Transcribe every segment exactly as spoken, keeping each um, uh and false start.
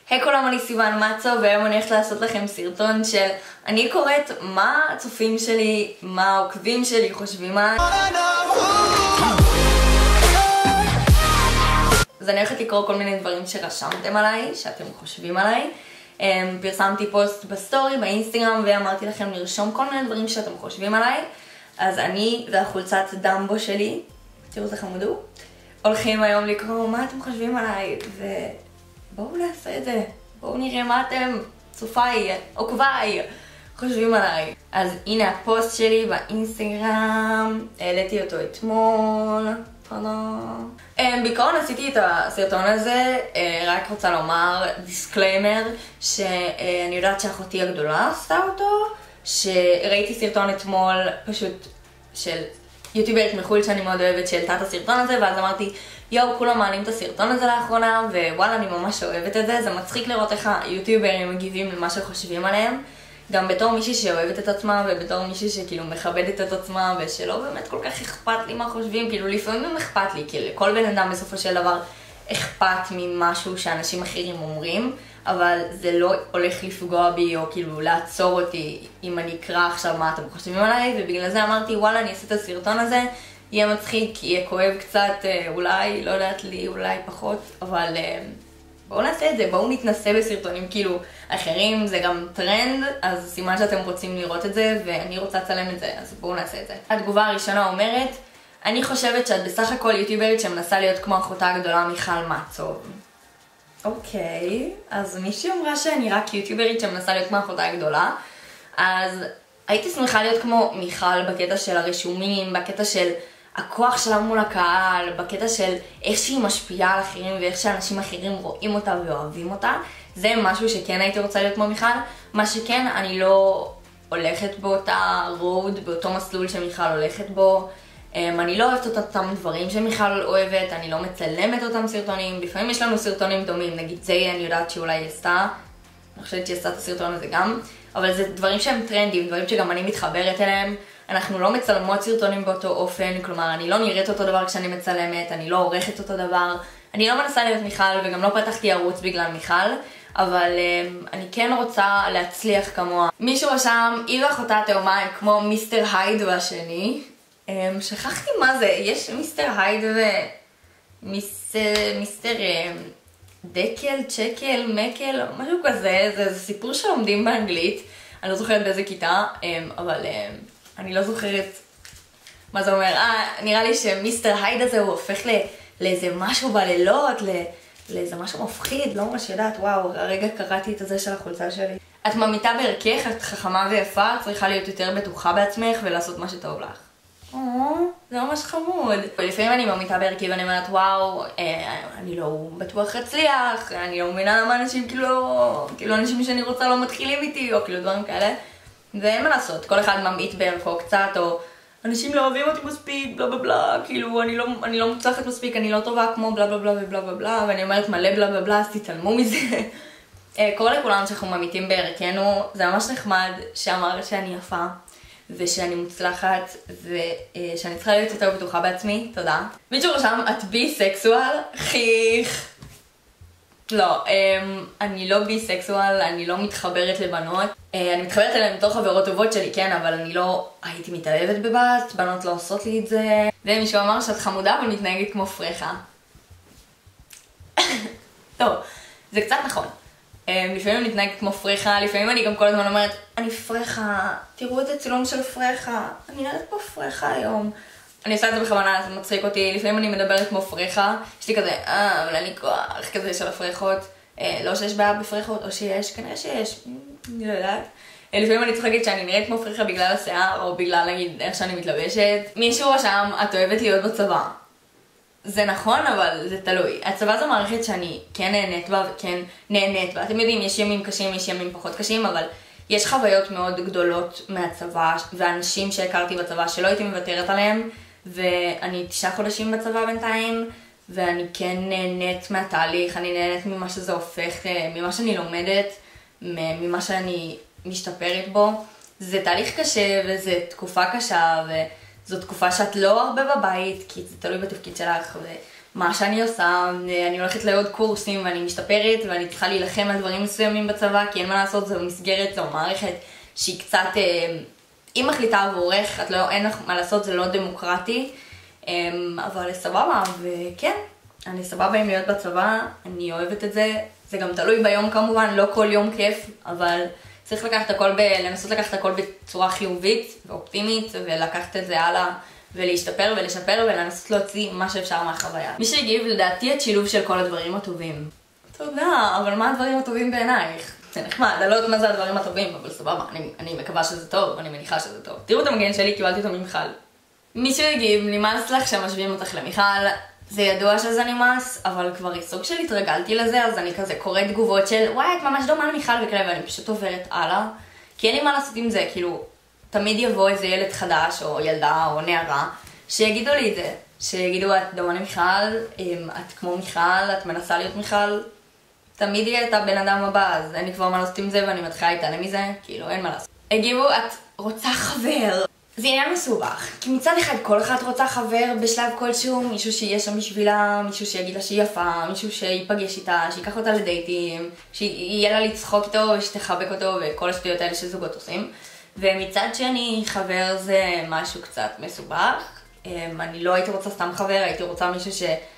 היי כולם, אני סיוון מצו, והיום אני הולכת לעשות לכם סרטון של אני קוראת מה הצופים שלי, מה העוקבים שלי חושבים עליי. אז אני הולכת לקרוא כל מיני דברים שרשמתם עליי, שאתם חושבים עליי. פרסמתי פוסט בסטורי, באינסטגרם, ואמרתי לכם לרשום כל מיני דברים שאתם חושבים עליי. אז אני והחולצת דמבו שלי, תראו איזה חמודו, הולכים היום לקרוא מה אתם חושבים עליי, ובואו נעשה את זה. בואו נראה מה אתם, צופיי, עוקביי, חושבים עליי. אז הנה הפוסט שלי באינסטגרם, העליתי אותו אתמול. בעיקרון עשיתי את הסרטון הזה, רק רוצה לומר דיסקליימר שאני יודעת שאחותי הגדולה עשתה אותו, שראיתי סרטון אתמול פשוט של יוטיוברית מחול שאני מאוד אוהבת שהעלתה את הסרטון הזה, ואז אמרתי יואו, כולם מעלים את הסרטון הזה לאחרונה, ווואלה, אני ממש אוהבת את זה. זה מצחיק לראות איך היוטיוברים מגיבים למה שחושבים עליהם, גם בתור מישהי שאוהבת את עצמה, ובתור מישהי שכאילו מכבדת את עצמה, ושלא באמת כל כך אכפת לי מה חושבים. כאילו לפעמים אכפת לי, כי לכל בן אדם בסופו של דבר אכפת ממשהו שאנשים אחרים אומרים, אבל זה לא הולך לפגוע בי, או כאילו לעצור אותי אם אני אקרא עכשיו מה אתם חושבים עליי, ובגלל זה אמרתי וואלה, אני אעשה את הסרטון הזה, יהיה מצחיק, יהיה כואב קצת, אולי, לא יודעת לי, אולי פחות, אבל בואו נעשה את זה, בואו נתנסה בסרטונים כאילו אחרים, זה גם טרנד, אז סימן שאתם רוצים לראות את זה, ואני רוצה לצלם את זה, אז בואו נעשה את זה. התגובה הראשונה אומרת, אני חושבת שאת בסך הכל יוטיוברית שמנסה להיות כמו אחותה הגדולה מיכל מצוב. אוקיי, אז מישהי אמרה שאני רק יוטיוברית שמנסה להיות כמו אחותה הגדולה, אז הייתי שמחה להיות כמו מיכל בקטע של הרשומים, בקטע של הכוח שלה מול הקהל, בקטע של איך שהיא משפיעה על אחרים ואיך שאנשים אחרים רואים אותה ואוהבים אותה. זה משהו שכן הייתי רוצה להיות כמו מיכל. מה שכן, אני לא הולכת באותה רוד, באותו מסלול שמיכל הולכת בו. אני לא אוהבת את אותם דברים שמיכל אוהבת, אני לא מצלמת אותם סרטונים. לפעמים יש לנו סרטונים דומים, נגיד זה אני יודעת שאולי היא עשתה, אני חושבת שהיא עשתה את הסרטון הזה גם, אבל זה דברים שהם טרנדים, דברים שגם אני מתחברת אליהם. אנחנו לא מצלמות סרטונים באותו אופן, כלומר אני לא נראית אותו דבר כשאני מצלמת, אני לא עורכת אותו דבר, אני לא מנסה להיות מיכל וגם לא פתחתי ערוץ בגלל מיכל, אבל um, אני כן רוצה להצליח כמוה. מישהו רשם, היא ואחותה התאומה הם כמו מיסטר הייד והשני. Um, שכחתי מה זה, יש מיסטר הייד ומיסטר um, דקל, צ'קל, מקל, משהו כזה, זה, זה סיפור שלומדים באנגלית, אני לא זוכרת באיזה כיתה, um, אבל um, אני לא זוכרת מה זה אומר. אה, נראה לי שמיסטר הייד הזה הוא הופך לא, לאיזה משהו בלילות, לא, לאיזה משהו מפחיד, לא ממש יודעת, וואו, הרגע קראתי את הזה של החולצה שלי. את ממיתה בערכך, את חכמה ויפה, צריכה להיות יותר בטוחה בעצמך ולעשות מה שטוב לך. או, זה ממש חמוד. ולפעמים אני ממיתה בערכי ואני אומרת, וואו, אה, אני לא בטוח אצליח, אני לא מבינה למה אנשים כאילו, כאילו אנשים שאני רוצה לא מתחילים איתי, או כאילו דברים כאלה. ואין מה לעשות, כל אחד ממעיט בערכו קצת, או אנשים לא אוהבים אותי מספיק, בלה בלה בלה, כאילו אני לא, אני לא מוצלחת מספיק, אני לא טובה כמו בלה בלה בלה ובלה בלה בלה, ואני אומרת מלא בלה בלה בלה, אז תתעלמו מזה. קורא לכולם שאנחנו ממיתים בערכנו, זה ממש נחמד שאמר שאני יפה, ושאני מוצלחת, ושאני צריכה להיות יותר בטוחה בעצמי, תודה. מישהו רשם, את ביסקסואל? חיך. לא, אני לא ביסקסואל, אני לא מתחברת לבנות. אני מתחברת אליהן בתור חברות טובות שלי, כן, אבל אני לא הייתי מתאהבת בבת, בנות לא עושות לי את זה. ומישהו אמר שאת חמודה אבל מתנהגת כמו פרחה. טוב, זה קצת נכון. לפעמים אני מתנהגת כמו פרחה, לפעמים אני גם כל הזמן אומרת, אני פרחה, תראו את הצילום של פרחה, אני נראית פה פרחה היום. אני עושה את זה בכוונה, זה מצחיק אותי, לפעמים אני מדברת כמו פרחה, יש לי כזה, אה, אבל אני כוח כזה של הפרחות, אה, לא שיש בעיה בפרחות, או שיש, כנראה שיש, אני לא יודעת. לפעמים אני צריכה להגיד שאני נראית כמו פרחה בגלל השיער, או בגלל, נגיד, איך שאני מתלבשת. מישהו רשם, את אוהבת להיות בצבא. זה נכון, אבל זה תלוי. הצבא זו מערכת שאני כן נהנית בה, וכן נהנית בה. אתם יודעים, יש ימים קשים, יש ימים פחות קשים, אבל יש חוויות מאוד גדולות מהצבא, ואנשים שהכרתי בצבא שלא הייתי מוותרת עליהם, ואני תשעה חודשים בצבא בינתיים, ואני כן נהנית מהתהליך, אני נהנית ממה שזה הופך, ממה שאני לומדת, ממה שאני משתפרת בו. זה תהליך קשה, וזו תקופה קשה, וזו תקופה שאת לא הרבה בבית, כי זה תלוי בתפקיד שלך, מה שאני עושה, אני הולכת לעוד קורסים ואני משתפרת ואני צריכה להילחם על דברים מסוימים בצבא, כי אין מה לעשות, זו מסגרת, זו מערכת שהיא קצת, היא מחליטה עבורך, את לא, אין לך מה לעשות, זה לא דמוקרטי, אבל סבבה, וכן, אני סבבה עם להיות בצבא, אני אוהבת את זה, זה גם תלוי ביום כמובן, לא כל יום כיף, אבל צריך לקחת הכל ב... לנסות לקחת הכל בצורה חיובית ואופטימית, ולקחת את זה הלאה, ולהשתפר ולשפר, ולנסות להוציא מה שאפשר מהחוויה. מי שהגיב לדעתי את שילוב של כל הדברים הטובים. תודה, אבל מה הדברים הטובים בעינייך? זה נחמד, אני לא יודעת מה זה הדברים הטובים, אבל סבבה, אני, אני מקווה שזה טוב, אני מניחה שזה טוב. תראו את המגן שלי, קיבלתי אותו ממיכל. מישהו הגיב, נמאס לך שמשווים אותך למיכל, זה ידוע שזה נמאס, אבל כבר סוג של התרגלתי לזה, אז אני כזה קוראת תגובות של וואי, את ממש דומה למיכל וכאלה, ואני פשוט עוברת הלאה. כי אין לי מה לעשות עם זה, כאילו, תמיד יבוא איזה ילד חדש, או ילדה, או נערה, שיגידו לי את זה. שיגידו, את דומה למיכל, את כמו מיכל, את מנסה להיות מיכל. תמיד יהיה את הבן אדם הבא, אז אין לי כבר מה לעשות עם זה, ואני מתחילה להתעלם מזה, כאילו, אין מה לעשות. הגיבו, את רוצה חבר. זה עניין מסובך, כי מצד אחד כל אחת רוצה חבר בשלב כלשהו, מישהו שיהיה שם בשבילה, מישהו שיגיד לה שהיא יפה, מישהו שיפגש איתה, שיקח אותה לדייטים, שיהיה לה לצחוק איתו, שתחבק אותו וכל השטויות האלה שזוגות עושים. ומצד שני, חבר זה משהו קצת מסובך. אני לא הייתי רוצה סתם חבר, הייתי רוצה מישהו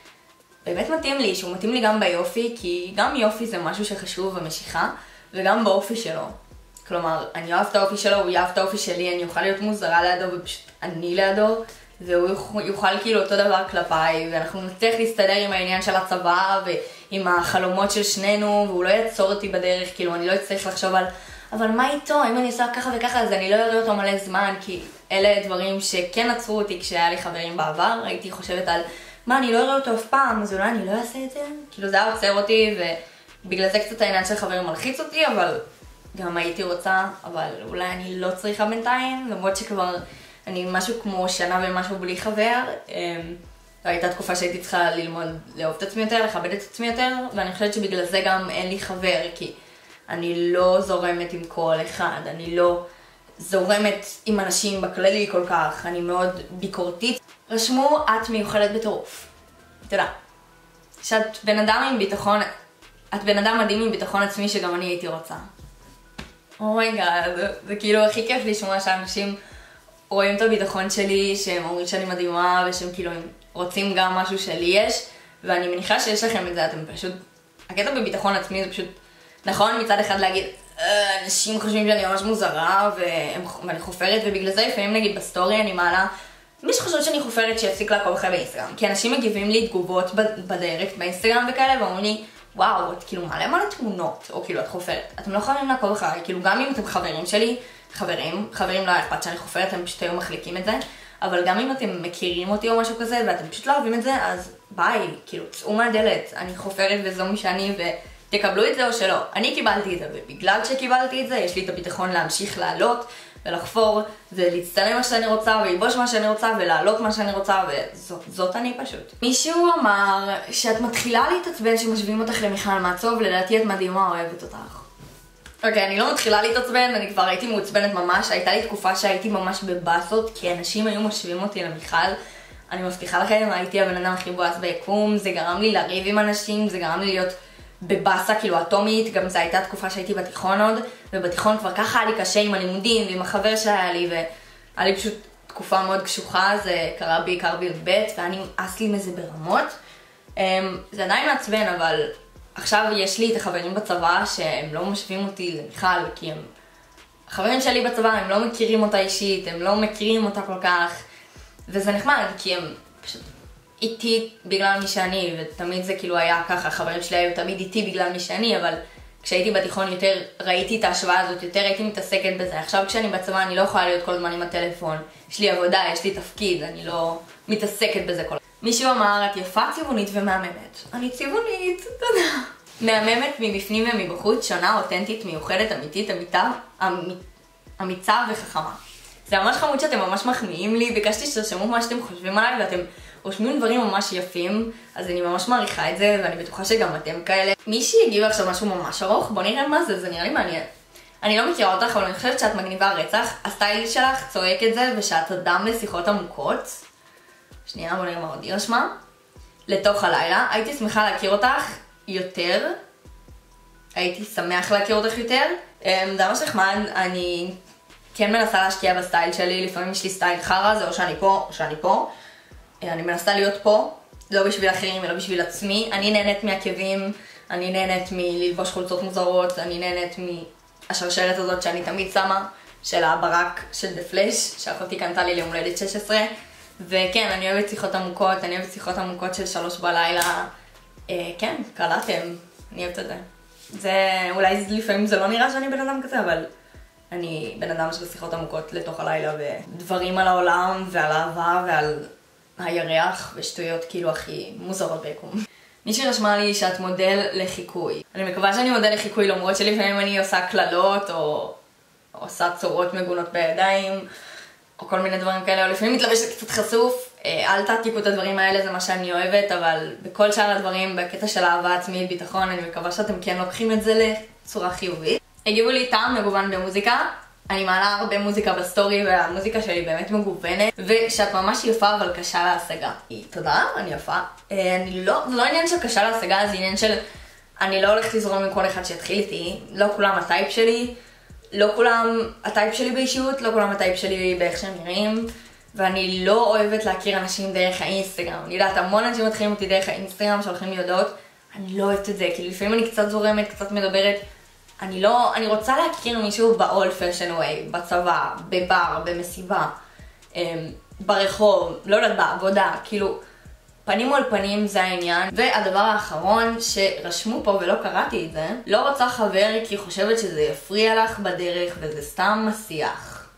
שבאמת מתאים לי, שהוא מתאים לי גם ביופי, כי גם יופי זה משהו שחשוב ומשיכה, וגם באופי שלו. כלומר, אני אוהב את האופי שלו, הוא יאהב את האופי שלי, אני אוכל להיות מוזרה לידו ופשוט אני לידו, והוא יוכל כאילו אותו דבר כלפיי, ואנחנו נצטרך להסתדר עם העניין של הצבא ועם החלומות של שנינו, והוא לא יעצור אותי בדרך, כאילו אני לא אצטרך לחשוב על אבל מה איתו? אם אני עושה ככה וככה, אז אני לא אראה אותו מלא זמן, כי אלה דברים שכן עצרו אותי כשהיה לי חברים בעבר, הייתי חושבת על מה, אני לא אראה אותו אף פעם, אז אולי אני לא אעשה את זה? כאילו זה היה עוצר אותי, ובגלל זה קצת העניין של חברים מלחיץ אותי, אבל גם הייתי רוצה, אבל אולי אני לא צריכה בינתיים, למרות שכבר אני משהו כמו שנה ומשהו בלי חבר. הייתה תקופה שהייתי צריכה ללמוד לאהוב את עצמי יותר, לכבד את עצמי יותר, ואני חושבת שבגלל זה גם אין לי חבר, כי אני לא זורמת עם כל אחד, אני לא זורמת עם אנשים בכללי כל כך, אני מאוד ביקורתית. רשמו, את מיוחדת בטירוף. תודה. שאת בן אדם עם ביטחון, את בן אדם מדהים עם ביטחון עצמי שגם אני הייתי רוצה. אומייגאד, זה, זה כאילו הכי כיף לשמוע שאנשים רואים את הביטחון שלי, שהם אומרים שאני מדהימה ושהם כאילו רוצים גם משהו שלי יש, ואני מניחה שיש לכם את זה, אתם פשוט, הקטע בביטחון עצמי זה פשוט נכון מצד אחד להגיד, אנשים חושבים שאני ממש מוזרה ואני חופרת, ובגלל זה לפעמים נגיד בסטורי אני מעלה מי שחושב שאני חופרת שיפסיק לעקוב אחרי באינסטגרם, כי אנשים מגיבים לי תגובות בדיירקט באינסטגרם וכאלה ואומרים לי וואו, את כאילו מעלה מלא תמונות, או כאילו את חופרת, אתם לא חייבים לעקוב אחריי, כאילו גם אם אתם חברים שלי, חברים, חברים לא אכפת שאני חופרת, הם פשוט היו מחליקים את זה, אבל גם אם אתם מכירים אותי או משהו כזה ואתם פשוט לא אוהבים את זה, אז ביי, כאילו צאו מהדלת, אני חופרת וזו מי שאני ו... תקבלו את זה או שלא. אני קיבלתי את זה, ובגלל שקיבלתי את זה, יש לי את הביטחון להמשיך לעלות ולחפור ולהצטלם מה שאני רוצה וללבוש מה שאני רוצה ולעלות מה שאני רוצה, וזאת אני פשוט. מישהו אמר שאת מתחילה להתעצבן שמשווים אותך למיכל מעצוב, לדעתי את מדהימה, אוהבת אותך. אוקיי, אני לא מתחילה להתעצבן, אני כבר הייתי מעוצבנת ממש, הייתה לי תקופה שהייתי ממש בבאסות, כי אנשים היו משווים אותי למיכל. אני מבטיחה לכם, הייתי הבן אדם הכי בועס ביקום, זה גרם לי לריב עם אנשים, זה גרם לי להיות בבאסה כאילו אטומית, גם זו הייתה תקופה שהייתי בתיכון עוד, ובתיכון כבר ככה היה לי קשה עם הלימודים ועם החבר שהיה לי, והיה לי פשוט תקופה מאוד קשוחה, זה קרה בעיקר בי"ב, ואני נמאס לי מזה ברמות. זה עדיין מעצבן, אבל עכשיו יש לי את החברים בצבא שהם לא משווים אותי למיכל, כי הם החברים שלי בצבא, הם לא מכירים אותה אישית, הם לא מכירים אותה כל כך, וזה נחמד, כי הם פשוט איתי בגלל מי שאני, ותמיד זה כאילו היה ככה, החברים שלי היו תמיד איתי בגלל מי שאני, אבל כשהייתי בתיכון יותר ראיתי את ההשוואה הזאת, יותר הייתי מתעסקת בזה. עכשיו כשאני בצבא אני לא יכולה להיות כל הזמן עם הטלפון, יש לי עבודה, יש לי תפקיד, אני לא מתעסקת בזה כל הזמן. מישהו אמר, את יפה, צבעונית ומהממת. אני צבעונית, תודה. מהממת מבפנים ומבחוץ, שונה, אותנטית, מיוחדת, אמיתית, אמיתה, אמיצה וחכמה. זה ממש חמוד שאתם ממש מחמיאים לי, ביקשתי שתרשמו מה שאתם חושבים עליי, ואתם רושמים דברים ממש יפים, אז אני ממש מעריכה את זה, ואני בטוחה שגם אתם כאלה. מישהי הגיב עכשיו משהו ממש ארוך, בוא נראה מה זה, זה נראה לי מעניין. אני לא מכירה אותך, אבל אני חושבת שאת מגניבה רצח, הסטייל שלך צועק את זה, ושאת אדם לשיחות עמוקות. שנייה, בוא נראה מה עוד היא רשמה. לתוך הלילה. הייתי שמחה להכיר אותך יותר. הייתי שמח להכיר אותך יותר. זה ממש נחמד, אני כן מנסה להשקיע בסטייל שלי, לפעמים יש לי סטייל חרא, זה או שאני פה או שאני פה. אני מנסה להיות פה, לא בשביל אחרים אלא בשביל עצמי. אני נהנית מעקבים, אני נהנית מללבוש חולצות מוזרות, אני נהנית מהשרשרת הזאת שאני תמיד שמה, של הברק של דה פלאש, שאחותי קנתה לי ליום הולדת שש עשרה. וכן, אני אוהבת שיחות עמוקות, אני אוהבת שיחות עמוקות של שלוש בלילה. אה, כן, קלטתם, אני אוהבת את זה. זה, אולי לפעמים זה לא נראה שאני בן אדם כזה, אבל אני בן אדם של שיחות עמוקות לתוך הלילה, ודברים על העולם ועל אהבה ועל הירח ושטויות כאילו הכי מוזרות ביקום. מישהי רשמה לי שאת מודל לחיקוי. אני מקווה שאני מודל לחיקוי, למרות שלפעמים אני עושה קללות או עושה צורות מגונות בידיים, או כל מיני דברים כאלה, או לפעמים מתלבשת קצת חשוף. אל תעתיקו את הדברים האלה, זה מה שאני אוהבת, אבל בכל שאר הדברים, בקטע של אהבה עצמית, ביטחון, אני מקווה שאתם כן לוקחים את זה לצורה חיובית. הגיבו לי טעם מגוון במוזיקה. אני מעלה הרבה מוזיקה בסטורי, והמוזיקה שלי באמת מגוונת, ושאת ממש יפה אבל קשה להשגה. תודה, אני יפה. אני לא, זה לא עניין של קשה להשגה, זה עניין של אני לא הולכת לזרום עם כל אחד שיתחיל איתי. לא כולם הטייפ שלי, לא כולם הטייפ שלי באישיות, לא כולם הטייפ שלי באיך שהם נראים, ואני לא אוהבת להכיר אנשים דרך האינסטגרם. אני יודעת, המון אנשים מתחילים אותי דרך האינסטגרם, שהולכים לי הודעות, אני לא אוהבת את זה, כי לפעמים אני קצת זורמת, קצת מדברת. אני לא, אני רוצה להכיר מישהו ב-old fashion way, בצבא, בבר, במסיבה, ברחוב, לא יודעת, בעבודה, כאילו, פנים מול פנים זה העניין. והדבר האחרון שרשמו פה ולא קראתי את זה, לא רוצה חבר כי חושבת שזה יפריע לך בדרך וזה סתם מסיח.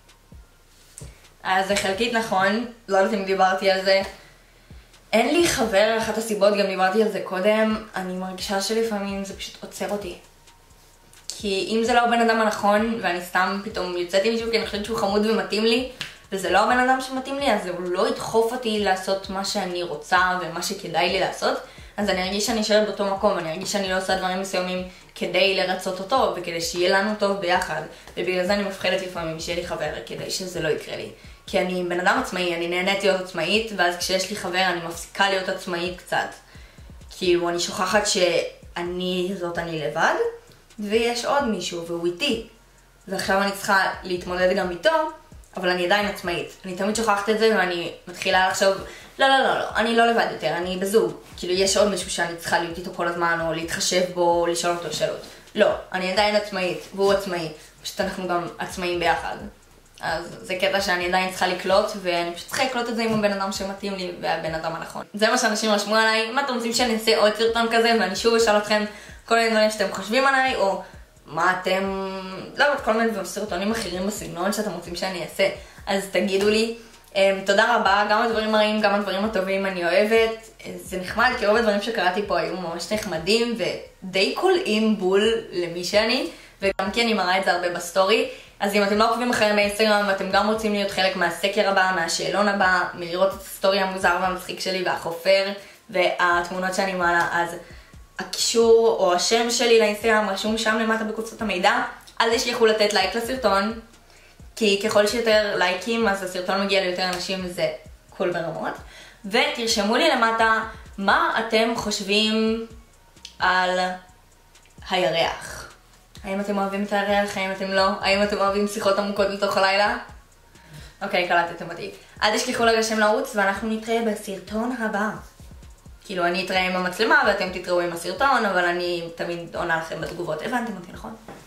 אז זה חלקית נכון, לא יודעת אם דיברתי על זה. אין לי חבר, אחת הסיבות, גם דיברתי על זה קודם, אני מרגישה שלפעמים זה פשוט עוצר אותי. כי אם זה לא הבן אדם הנכון, ואני סתם פתאום יוצאת עם מישהו כי אני חושבת שהוא חמוד ומתאים לי, וזה לא הבן אדם שמתאים לי, אז הוא לא ידחוף אותי לעשות מה שאני רוצה ומה שכדאי לי לעשות, אז אני ארגיש שאני אשארת באותו מקום, אני ארגיש שאני לא עושה דברים מסוימים כדי לרצות אותו, וכדי שיהיה לנו טוב ביחד, ובגלל זה אני מפחדת לפעמים שיהיה לי חבר, כדי שזה לא יקרה לי. כי אני בן אדם עצמאי, אני נהנית להיות עצמאית, ואז כשיש לי חבר אני מפסיקה להיות עצמאית קצת. כאילו אני שוכחת שאני זאת אני לבד, ויש עוד מישהו והוא איתי. ועכשיו אני צריכה להתמודד גם איתו, אבל אני עדיין עצמאית. אני תמיד שוכחת את זה ואני מתחילה לחשוב, לא, לא, לא, לא, אני לא לבד יותר, אני בזוג. כאילו יש עוד מישהו שאני צריכה להיות איתו כל הזמן, או להתחשב בו, או לשאול אותו שאלות. לא, אני עדיין עצמאית, והוא עצמאי. פשוט אנחנו גם עצמאים ביחד. אז זה קטע שאני עדיין צריכה לקלוט, ואני פשוט צריכה לקלוט את זה עם הבן אדם שמתאים לי, והבן אדם הנכון. זה מה שאנשים רשמו עליי. אם אתם רוצים שאני אעשה עוד סרטון כזה, ואני שוב אשאל אתכם כל מיני דברים שאתם חושבים עליי, או מה אתם, לא יודעת, כל מיני סרטונים אחרים בסגנון שאתם רוצים שאני אעשה, אז תגידו לי. תודה רבה, גם הדברים הרעים, גם הדברים הטובים אני אוהבת. זה נחמד, כי רוב הדברים שקראתי פה היו ממש נחמדים, ודי קולעים בול למי שאני, וגם כי אני מראה את זה הרבה בסטורי. אז אם אתם לא עוקבים אחריהם באינסטגרם, ואתם גם רוצים להיות חלק מהסקר הבא, מהשאלון הבא, מלראות את הסטורי המוזר והמצחיק שלי והחופר, והתמונות שאני מעלה, אז הקישור או השם שלי לאינסטגרם רשום שם למטה בקבוצות המידע. אל תשכחו לתת לייק לסרטון, כי ככל שיותר לייקים אז הסרטון מגיע ליותר אנשים וזה קול ברמות. ותרשמו לי למטה מה אתם חושבים על הירח. האם אתם אוהבים את הירח? האם אתם לא? האם אתם אוהבים שיחות עמוקות לתוך הלילה? אוקיי, קלטתם אותי. אל תשכחו להירשם לערוץ ואנחנו נתראה בסרטון הבא. כאילו אני אתראה עם המצלמה ואתם תתראו עם הסרטון, אבל אני תמיד עונה לכם בתגובות. הבנתם אותי, נכון?